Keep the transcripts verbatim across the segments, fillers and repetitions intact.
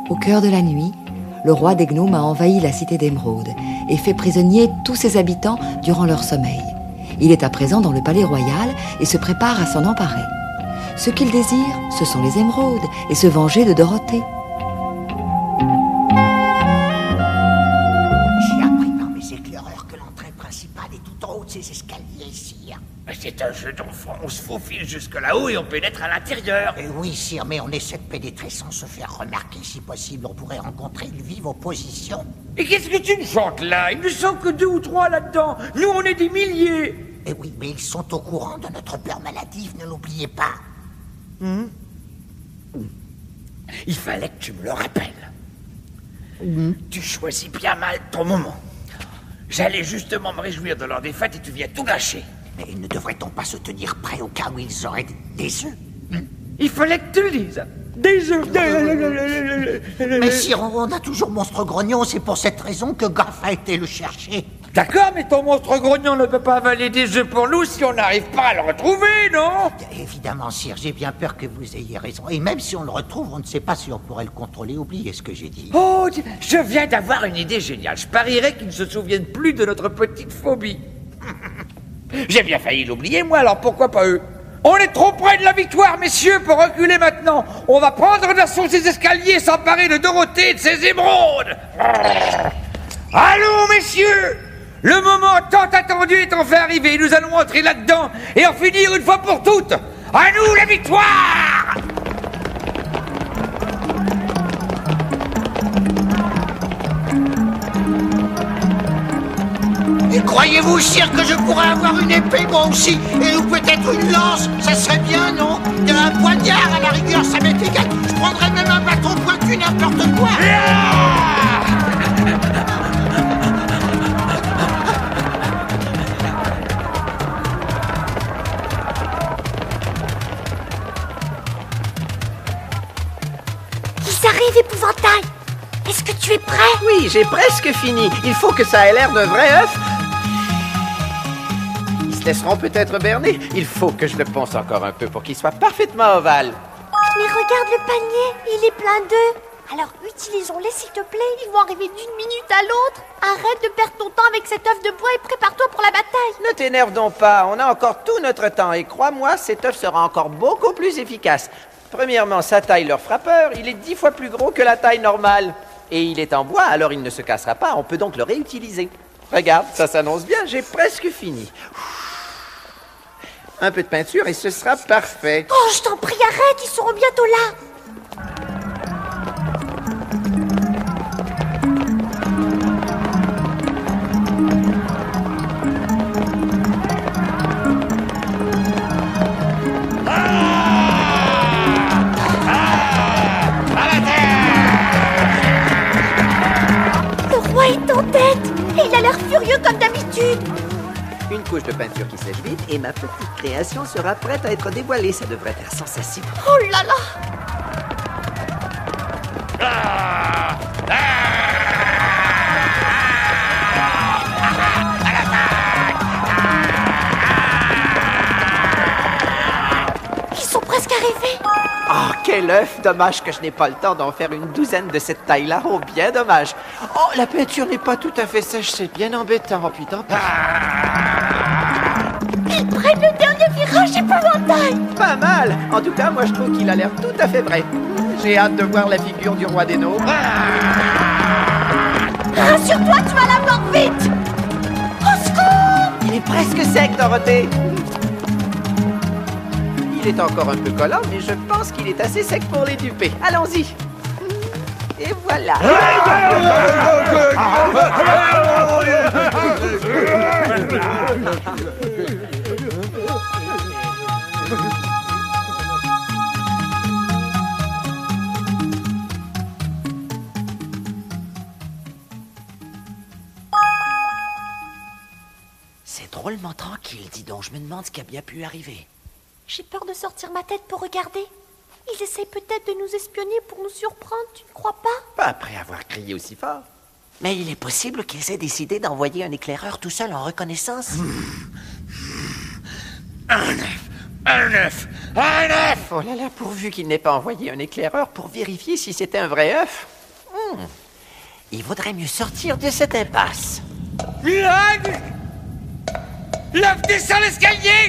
Au cœur de la nuit, le roi des gnomes a envahi la cité d'Émeraude et fait prisonnier tous ses habitants durant leur sommeil. Il est à présent dans le palais royal et se prépare à s'en emparer. Ce qu'il désire, ce sont les émeraudes et se venger de Dorothée. J'ai appris par mes éclaireurs que l'entrée principale est tout en haut de ces escaliers, sire. C'est un jeu d'enfant, on se faufile jusque là-haut et on pénètre à l'intérieur. Eh oui, sire, mais on essaie de pénétrer sans se faire remarquer. Si possible, on pourrait rencontrer une vive opposition. Et qu'est-ce que tu me chantes là? Il ne sont que deux ou trois là-dedans. Nous, on est des milliers. Eh oui, mais ils sont au courant de notre peur maladive, ne l'oubliez pas. Mmh. Il fallait que tu me le rappelles. Mmh. Tu choisis bien mal ton moment. J'allais justement me réjouir de leur défaite et tu viens tout gâcher. Mais ne devrait-on pas se tenir prêt au cas où ils auraient des œufs? mmh. Il fallait que tu le dises. Des œufs. Mais sire, on a toujours Monstre Grognon, c'est pour cette raison que Gaffe a été le chercher. D'accord, mais ton monstre grognon ne peut pas avaler des œufs pour nous si on n'arrive pas à le retrouver, non? Évidemment, sire, j'ai bien peur que vous ayez raison. Et même si on le retrouve, on ne sait pas si on pourrait le contrôler. Oubliez ce que j'ai dit. Oh, je viens d'avoir une idée géniale. Je parierais qu'ils ne se souviennent plus de notre petite phobie. J'ai bien failli l'oublier, moi, alors pourquoi pas eux? On est trop près de la victoire, messieurs, pour reculer maintenant. On va prendre d'assaut ces escaliers et s'emparer de Dorothée et de ses émeraudes. Allons, messieurs! Le moment tant attendu est enfin arrivé. Nous allons entrer là-dedans et en finir une fois pour toutes. À nous la victoire! Et croyez-vous, sire, que je pourrais avoir une épée, moi aussi? Et ou peut-être une lance? Ça serait bien, non? Et un poignard, à la rigueur, ça m'est égal. Je prendrais même un bâton pointu, n'importe quoi. Ils arrivent, épouvantail! Est-ce que tu es prêt? Oui, j'ai presque fini. Il faut que ça ait l'air d'un vrai œuf. Ils se laisseront peut-être berner. Il faut que je le ponce encore un peu pour qu'il soit parfaitement ovale. Mais regarde le panier, il est plein d'œufs. Alors utilisons-les, s'il te plaît. Ils vont arriver d'une minute à l'autre. Arrête de perdre ton temps avec cet œuf de bois et prépare-toi pour la bataille. Ne t'énerve donc pas. On a encore tout notre temps. Et crois-moi, cet œuf sera encore beaucoup plus efficace. Premièrement, sa taille leur fera peur. Il est dix fois plus gros que la taille normale. Et il est en bois, alors il ne se cassera pas. On peut donc le réutiliser. Regarde, ça s'annonce bien. J'ai presque fini. Un peu de peinture et ce sera parfait. Oh, je t'en prie, arrête. Ils seront bientôt là. Il a l'air furieux comme d'habitude. Une couche de peinture qui sèche vite et ma petite création sera prête à être dévoilée. Ça devrait faire sensation. Oh là là! Ah ah Ils sont presque arrivés. Oh, quel œuf! Dommage que je n'ai pas le temps d'en faire une douzaine de cette taille-là. Oh, bien dommage. Oh, la peinture n'est pas tout à fait sèche. C'est bien embêtant. Oh, putain. Ils prennent le dernier virage, épouvantail. Pas mal. En tout cas, moi, je trouve qu'il a l'air tout à fait vrai. J'ai hâte de voir la figure du roi des gnomes. Rassure-toi, tu vas l'avoir vite. Au secours! Il est presque sec, Dorothée. Il est encore un peu collant, mais je pense qu'il est assez sec pour les duper. Allons-y. Et voilà. C'est drôlement tranquille, dis donc. Je me demande ce qui a bien pu arriver. J'ai peur de sortir ma tête pour regarder. Ils essayent peut-être de nous espionner pour nous surprendre, tu ne crois pas? Pas après avoir crié aussi fort. Mais il est possible qu'ils aient décidé d'envoyer un éclaireur tout seul en reconnaissance. Un œuf! Un œuf! Un œuf! Oh là là, pourvu qu'il n'ait pas envoyé un éclaireur pour vérifier si c'était un vrai œuf. Il vaudrait mieux sortir de cette impasse. Là, là, descends l'escalier.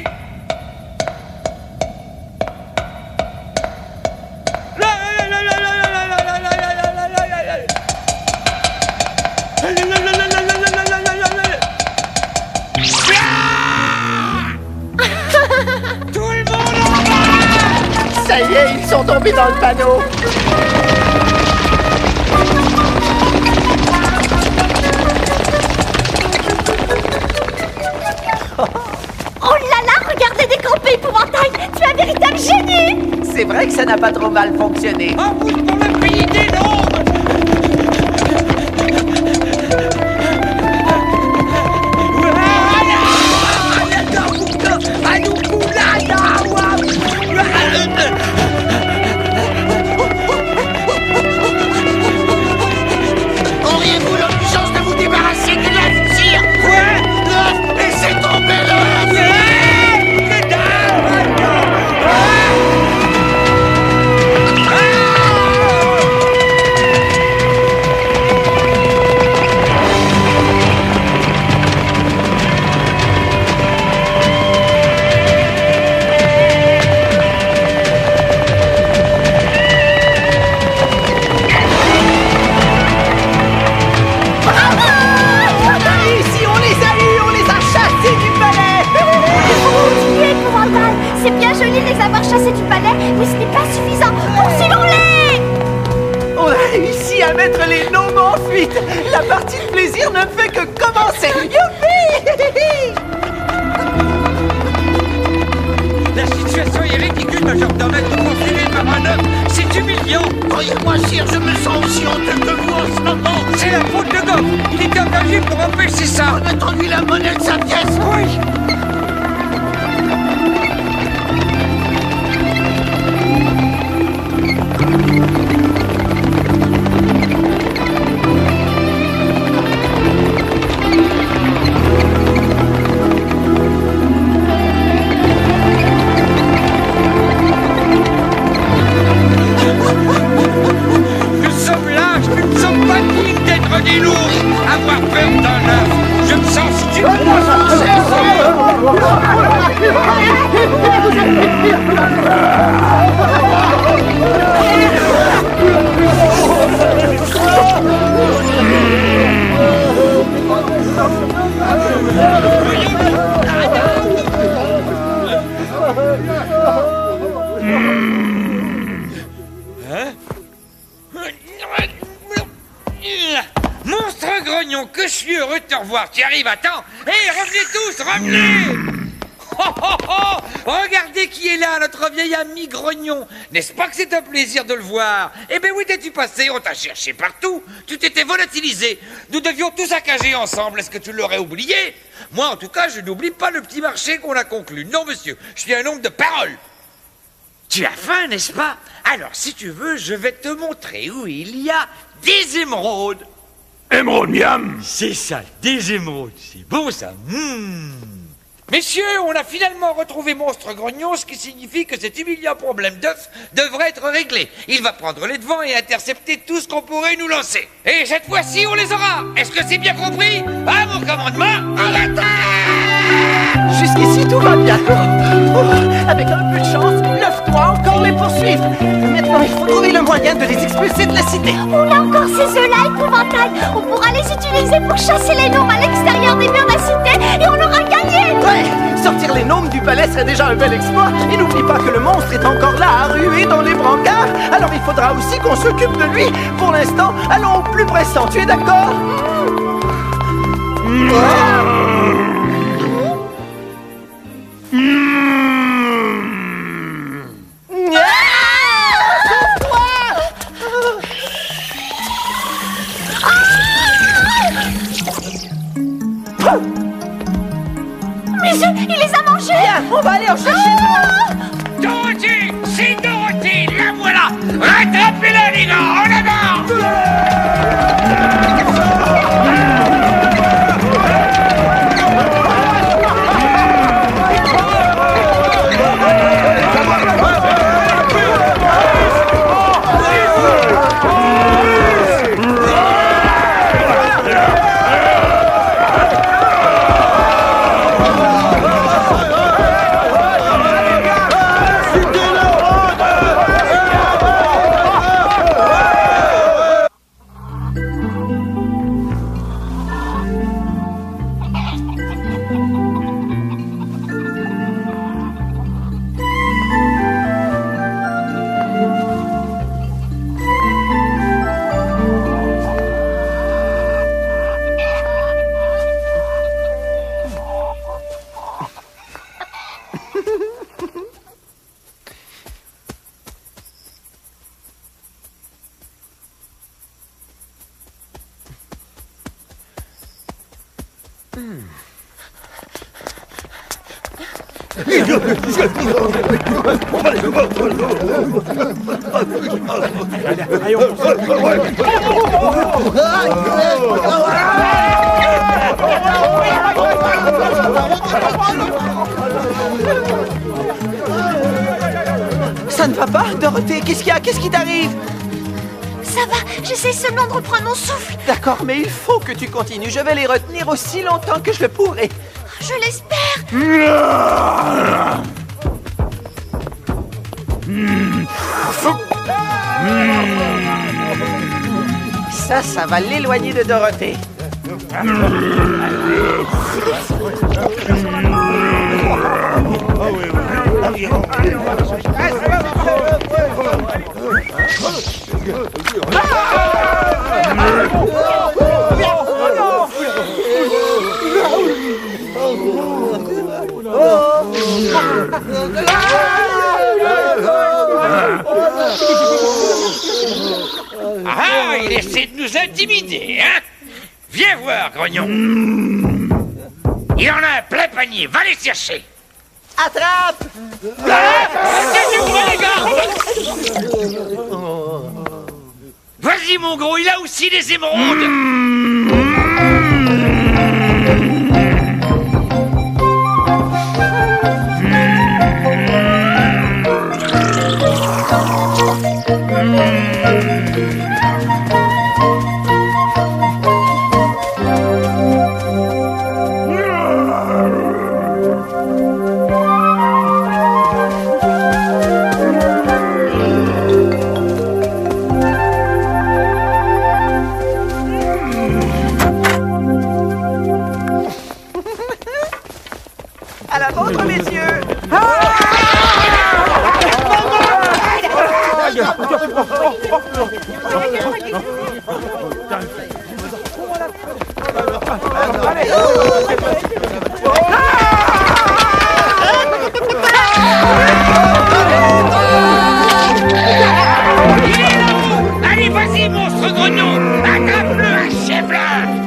Tout le monde en bas. Ça y est, ils sont tombés dans le panneau. Oh là là, regardez décamper, épouvantail. Tu es un véritable génie. C'est vrai que ça n'a pas trop mal fonctionné. En route pour le pays des nombres. Auriez-vous l'urgence de vous débarrasser de l'œuf, sire? Quoi? L'œuf, laissez tomber l'œuf. Ici, on les a eus, on les a chassés du palais. Continuez, épouvantail. C'est bien joli de les avoir chassés du palais, mais ce n'est pas suffisant. Poursuivons-les. On a réussi à mettre les gnomes en fuite. La partie de plaisir ne fait que commencer. Youpi! La situation est ridicule, majordome. Être poursuivi par un homme, c'est humiliant. Croyez-moi, sire, je me sens aussi honteux que vous en ce moment. C'est la faute de Goff. Il est engagé pour empêcher ça. Remettons-lui la monnaie de sa pièce. Oui. Nous sommes lâches, nous ne sommes pas dignes d'être des lourds. Avoir peur d'un œuf, je me sens stupide. Monstre grognon, que je suis heureux de te revoir. Tu arrives à temps. Hé, revenez tous, revenez. Oh, oh, oh. Regardez qui est là, notre vieil ami grognon. N'est-ce pas que c'est un plaisir de le voir? Eh ben, où étais-tu passé? On t'a cherché partout. Tu t'étais volatilisé. Nous devions tous saccager ensemble. Est-ce que tu l'aurais oublié? Moi, en tout cas, je n'oublie pas le petit marché qu'on a conclu. Non, monsieur, je suis un homme de parole. Tu as faim, n'est-ce pas? Alors, si tu veux, je vais te montrer où il y a des émeraudes. Émeraude miam. C'est ça, des émeraudes. C'est bon, ça. Mmh. Messieurs, on a finalement retrouvé Monstre Grognon, ce qui signifie que cet humiliant problème d'œuf devrait être réglé. Il va prendre les devants et intercepter tout ce qu'on pourrait nous lancer. Et cette fois-ci, on les aura. Est-ce que c'est bien compris? À mon commandement, à l'attaque! Jusqu'ici, tout va bien. Oh, avec un peu de chance, l'œuf doit encore les poursuivre. Maintenant, il faut trouver le moyen de les expulser de la cité. On a encore ces œufs-là, épouvantail. On pourra les utiliser pour chasser les gnomes à l'extérieur des murs de la cité et on aura gagné. Ouais, sortir les gnomes du palais serait déjà un bel exploit. Et n'oublie pas que le monstre est encore là à ruer dans les brancards. Alors il faudra aussi qu'on s'occupe de lui. Pour l'instant, allons au plus pressant. Tu es d'accord? Mmh. Mmh. Mes œufs, il les a mangés. Viens, on va aller en chercher. Ah! Dorothy, c'est Dorothy, la voilà. Rattrapez-la, les gars, en avant. Ça ne va pas, Dorothée? Qu'est-ce qu'il y a? Qu'est-ce qui t'arrive? Ça va, j'essaie seulement de reprendre mon souffle. D'accord, mais il faut que tu continues. Je vais les retenir aussi longtemps que je le pourrai. Je l'espère. Ça, ça va l'éloigner de Dorothée. Ah, il essaie de nous intimider, hein? Viens voir, grognon. Il en a un plein panier, va les chercher. Attrape! Vas-y, mon gros, il a aussi des émeraudes. À la vôtre, messieurs! Allez, vas-y, monstre grognon! Attrape-le, achève-le!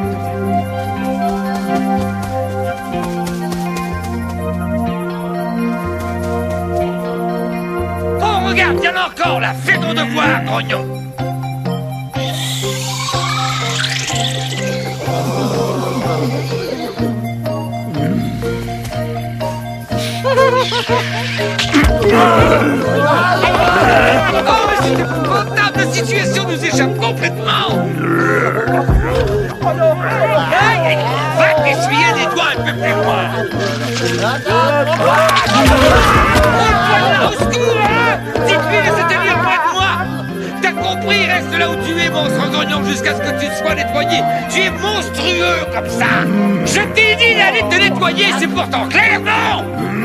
Oh, regarde, il y en a encore, là! Fais ton devoir, grognon! Oh, mais cette épouvantable situation nous échappe complètement! Va t'essuyer les doigts un peu plus loin! Au secours, hein! Dites-lui de se tenir loin de moi! T'as compris? Reste là où tu es, monstre grognon, jusqu'à ce que tu sois nettoyé! Tu es monstrueux comme ça! Je t'ai dit d'aller te nettoyer, c'est pourtant clair, non?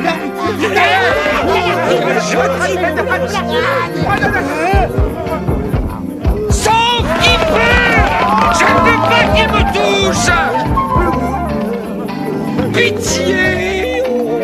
Sauf qu'il peut! Je ne veux pas qu'il me touche! Pitié!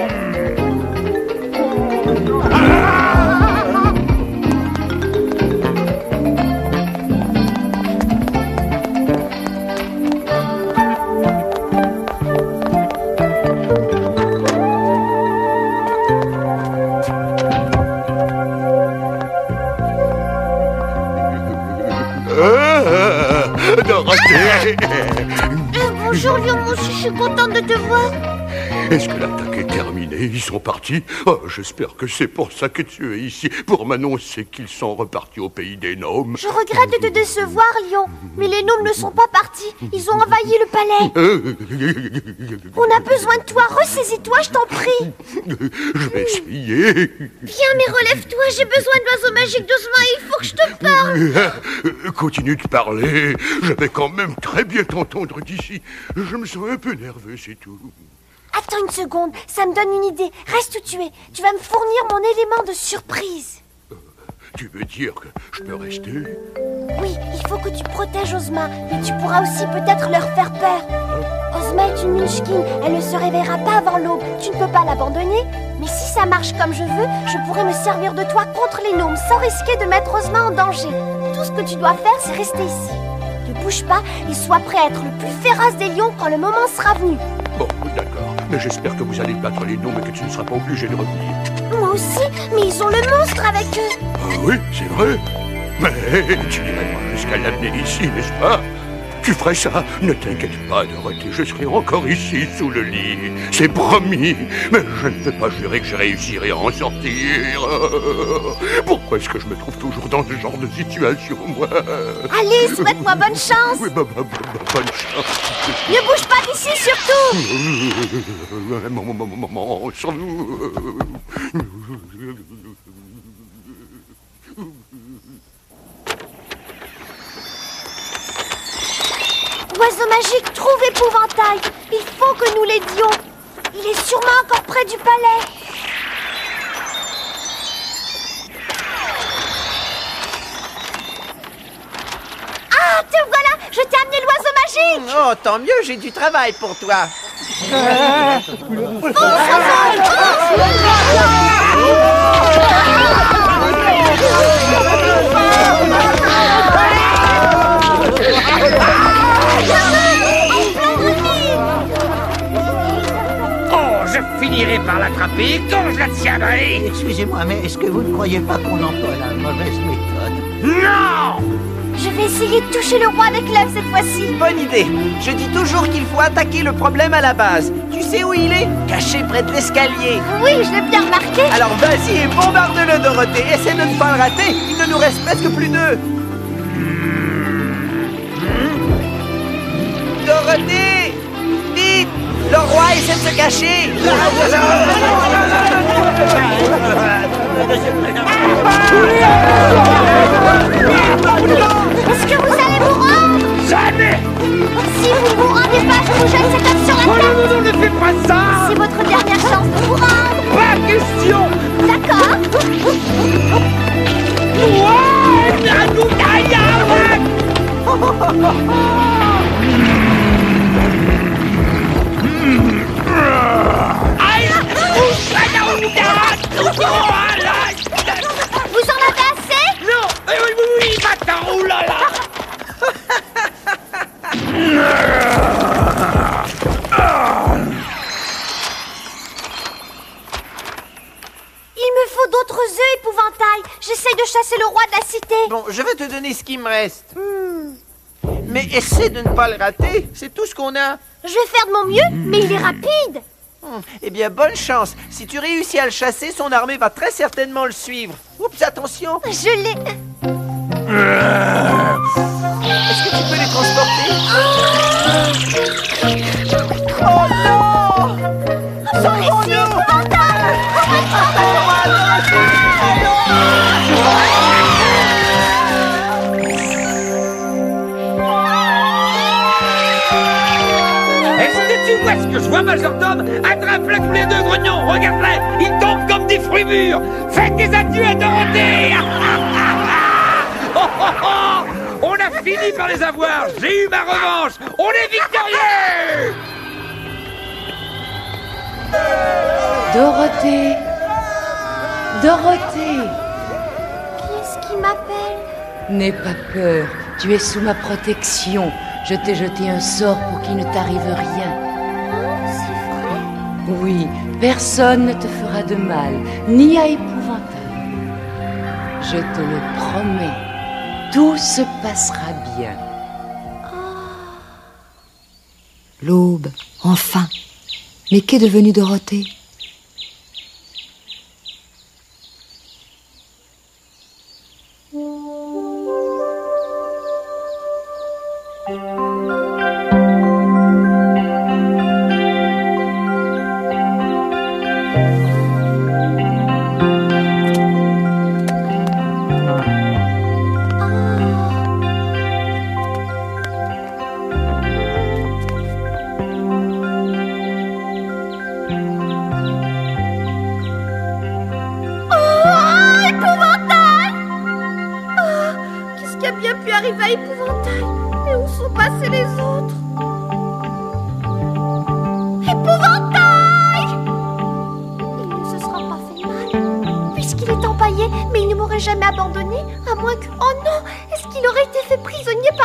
Dorothée! Euh, bonjour, Lion, moi aussi, je suis contente de te voir. Est-ce que l'attaque est terminée? Ils sont partis? Oh, j'espère que c'est pour ça que tu es ici, pour m'annoncer qu'ils sont repartis au pays des gnomes. Je regrette de te décevoir, Lion, mais les gnomes ne sont pas partis. Ils ont envahi le palais. On a besoin de toi, ressaisis-toi, je t'en prie. Je vais essayer. Viens, mais relève-toi, j'ai besoin de l'oiseau magique d'Ozma, il faut que je te parle. Continue de parler. Je vais quand même très bien t'entendre d'ici. Je me sens un peu nerveux, c'est tout. Attends une seconde, ça me donne une idée. Reste où tu es. Tu vas me fournir mon élément de surprise. Euh, tu veux dire que je peux rester? Oui, il faut que tu protèges Ozma. Et tu pourras aussi peut-être leur faire peur. Ozma est une Munchkin. Elle ne se réveillera pas avant l'aube. Tu ne peux pas l'abandonner. Mais si ça marche comme je veux, je pourrai me servir de toi contre les gnomes sans risquer de mettre Ozma en danger. Tout ce que tu dois faire, c'est rester ici. Ne bouge pas et sois prêt à être le plus féroce des lions quand le moment sera venu. Bon, d'accord. Mais j'espère que vous allez battre les gnomes et que tu ne seras pas obligé de revenir. Moi aussi, mais ils ont le monstre avec eux. Ah oui, c'est vrai. Mais tu n'irais pas jusqu'à l'amener ici, n'est-ce pas? Tu ferais ça? Ne t'inquiète pas, Dorothée, je serai encore ici, sous le lit. C'est promis. Mais je ne peux pas jurer que je réussirai à en sortir. Pourquoi est-ce que je me trouve toujours dans ce genre de situation, moi? Allez, souhaite-moi bonne chance. Oui, bah, bah, bah, bah, bonne chance. Ne bouge pas d'ici, surtout. Maman, maman, maman, sans nous. Oiseau magique, trouve épouvantail. Il faut que nous l'aidions. Il est sûrement encore près du palais. Ah, te voilà. Je t'ai amené l'oiseau magique. Oh, tant mieux, j'ai du travail pour toi. Oh, je finirai par l'attraper quand je la tiendrai. Excusez-moi, mais est-ce que vous ne croyez pas qu'on emploie la mauvaise méthode? Non! Je vais essayer de toucher le roi avec l'œuf cette fois-ci. Bonne idée. Je dis toujours qu'il faut attaquer le problème à la base. Tu sais où il est? Caché près de l'escalier. Oui, je l'ai bien remarqué. Alors vas-y et bombarde-le, Dorothée. Essaie de ne pas le rater. Il ne nous reste presque plus d'eux. Dorothée! Vite! Le roi essaie de se cacher. Est-ce que vous allez vous rendre? Jamais! Si vous ne vous rendez pas, je vous jette cette œuf sur la Oh non, tête. non, non, ne fais pas ça! C'est votre dernière chance de vous rendre. Pas question! D'accord. Ouais! Nous Vous en avez assez? Non! Oui, oui, oui, oui, va-t'en, oulala! Il me faut d'autres œufs, épouvantail. J'essaye de chasser le roi de la cité. Bon, je vais te donner ce qui me reste. Mais essaie de ne pas le rater. C'est tout ce qu'on a. Je vais faire de mon mieux, mais il est rapide. Hmm. Eh bien, bonne chance. Si tu réussis à le chasser, son armée va très certainement le suivre. Oups, attention. Je l'ai... Est-ce que tu peux les transporter? Oh non! Sauvons-nous, épouvantail. Est-ce que tu vois ce que je vois, majordome? Attrape-les tous les deux, grognons! Regarde-les! Ils tombent comme des fruits mûrs! Faites des adieux à Dorothée! Oh, oh, oh! On a fini par les avoir! J'ai eu ma revanche! On est victorieux! Dorothée! Dorothée! Qui est-ce qui m'appelle? N'aie pas peur, tu es sous ma protection. Je t'ai jeté un sort pour qu'il ne t'arrive rien. Oh, c'est vrai? Oui, personne ne te fera de mal, ni à épouvantail. Je te le promets, tout se passera bien. L'aube, enfin. Mais qu'est devenue Dorothée? Arrive à épouvantail. Et où sont passés les autres? Épouvantail! Il ne se sera pas fait mal, puisqu'il est empaillé, mais il ne m'aurait jamais abandonné, à moins que... Oh non! Est-ce qu'il aurait été fait prisonnier